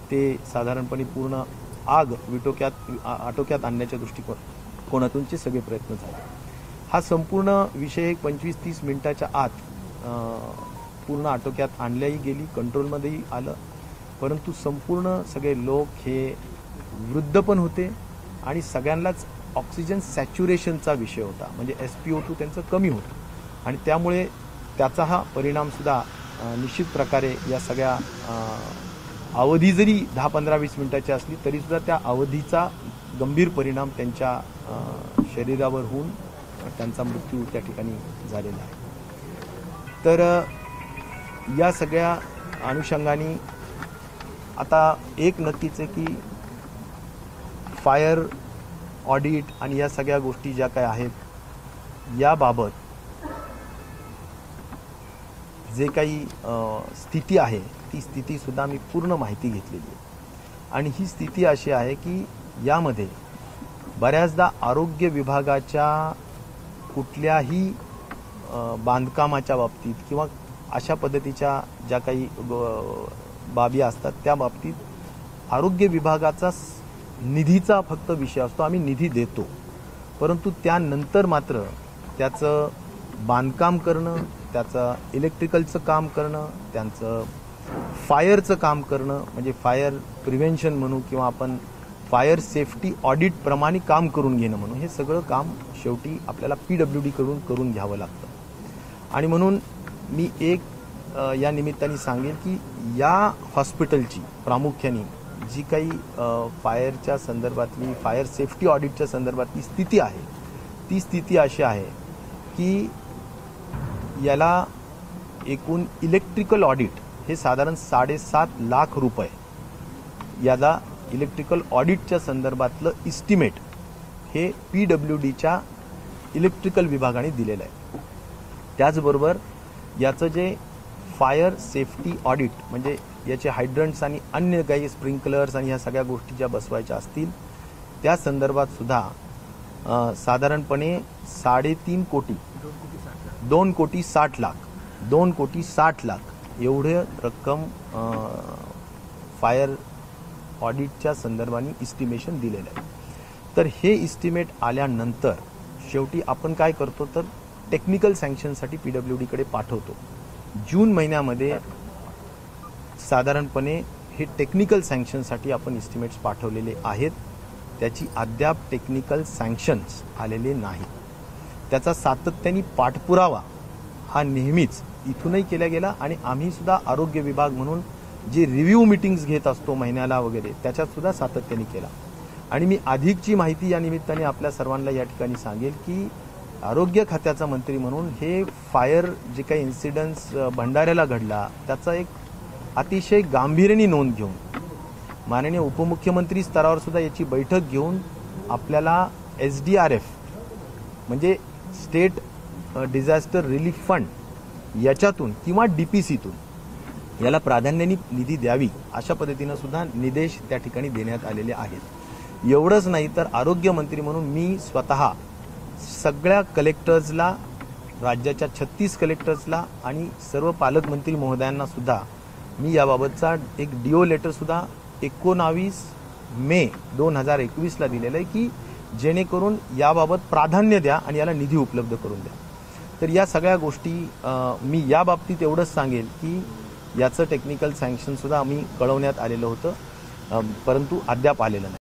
ते साधारणपणे पूर्ण आग आटोक्यात आणण्याच्या दृष्टिकोनातूनचे सगळे प्रयत्न झाले। हा संपूर्ण विषय 25-30 मिनिटाच्या आत पूर्ण आटोक्यात आणल्याही गेली, कंट्रोलमध्येही आलं, परंतु संपूर्ण सगळे लोक हे वृद्ध पण होते आणि सगळ्यांनाच ऑक्सिजन सॅच्युरेशनचा विषय होता, म्हणजे SpO2 त्यांचं कमी होतं आणि त्यामुळे त्याचा हा परिणामसुद्धा निश्चित प्रकारे या सगळ्या अवधी जरी 10-15-20 मिनिटाची असली तरीसुद्धा त्या अवधीचा गंभीर परिणाम त्यांच्या शरीरावर होऊन त्यांचा मृत्यू त्या ठिकाणी झालेला आहे। तर या सगळ्या अनुषंगाने आता एक नक्कीच आहे की फायर ऑडिट आणि या सगळ्या गोष्टी ज्या काय आहेत याबाबत जे काही स्थिती आहे ती स्थितीसुद्धा मी पूर्ण माहिती घेतलेली आहे आणि ही स्थिती अशी आहे की यामध्ये बऱ्याचदा आरोग्य विभागाच्या कुठल्याही बांधकामाच्या बाबतीत किंवा अशा पद्धतीच्या ज्या काही बाबी असतात त्या बाबतीत आरोग्य विभागाचा निधीचा फक्त विषय असतो, आम्ही निधी देतो, परंतु त्यानंतर मात्र त्याचं बांधकाम करणं, त्याचं इलेक्ट्रिकलचं काम करणं, त्यांचं फायरचं काम करणं म्हणजे फायर प्रिव्हेन्शन म्हणू किंवा आपण फायर सेफ्टी ऑडिट प्रमाणे काम करून घेणं म्हणून हे सगळं काम शेवटी आपल्याला PWD कडून करून घ्यावं लागतं। आणि म्हणून मी एक या निमित्ताने सांगेन की या हॉस्पिटलची प्रामुख्याने जी काही फायरच्या संदर्भातली फायर सेफ्टी ऑडिटच्या संदर्भातली स्थिती आहे ती स्थिती अशी आहे की याला एकूण इलेक्ट्रिकल ऑडिट हे साधारण 7.5 लाख रुपये याला इलेक्ट्रिकल ऑडिटच्या संदर्भातलं इस्टिमेट हे PWDच्या इलेक्ट्रिकल विभागाने दिलेलं आहे। त्याचबरोबर याचं जे फायर सेफ्टी ऑडिट म्हणजे याचे हायड्रंट्स आणि अन्य काही स्प्रिंकलर्स आणि ह्या सगळ्या गोष्टी ज्या बसवायच्या असतील त्या संदर्भात सुद्धा साधारणपणे 3.5 कोटी 2 कोटी 60 लाख 2 कोटी 60 लाख एवढे रक्कम फायर ऑडिटच्या संदर्भाने इस्टिमेशन दिलेलं आहे। तर हे इस्टिमेट आल्यानंतर शेवटी आपण काय करतो तर टेक्निकल सँक्शनसाठी PWD कडे पाठवतो। जून महिन्यामध्ये साधारणपणे हे टेक्निकल सँक्शनसाठी आपण इस्टिमेट्स पाठवलेले आहेत, त्याची अद्याप टेक्निकल सँक्शन्स आलेले नाही। त्याचा सातत्याने पाठपुरावा हा नेहमीच इथूनही केला गेला आणि आम्ही सुद्धा आरोग्य विभाग म्हणून जे रिव्ह्यू मीटिंग्स घेत असतो महिन्याला वगैरे त्याच्यात सुद्धा सातत्याने केला। आणि मी अधिकची माहिती या निमित्ताने आपल्या सर्वांना या ठिकाणी सांगेल की आरोग्य खात्याचा मंत्री म्हणून हे फायर जे काही इन्सिडन्स भंडाऱ्याला घडला त्याचा एक अतिशय गांभीर्याने नोंद घेऊन माननीय उपमुख्यमंत्री स्तरावर सुद्धा याची बैठक घेऊन आपल्याला SDRF म्हणजे स्टेट डिझास्टर रिलीफ फंड याच्यातून किंवा DPCतून याला प्राधान्याने निधी द्यावी अशा पद्धतीनं सुद्धा निर्देश त्या ठिकाणी देण्यात आलेले आहेत। एवढंच नाही तर आरोग्य मंत्री म्हणून मी स्वतः सगळ्या कलेक्टर्सला राज्याच्या 36 कलेक्टर्सला आणि सर्व पालकमंत्री महोदयांना सुद्धा मी याबाबतचा एक DO लेटर सुद्धा 19 मे 2021 ला दिलेलं आहे की जेणेकरून याबाबत प्राधान्य द्या आणि याला निधी उपलब्ध करून द्या। तर या सगळ्या गोष्टी मी या बाबतीत एवढंच सांगेल की याचं टेक्निकल सँक्शन सुद्धा आम्ही कळवण्यात आलेलं होतं, परंतु अद्याप आलेलं नाही।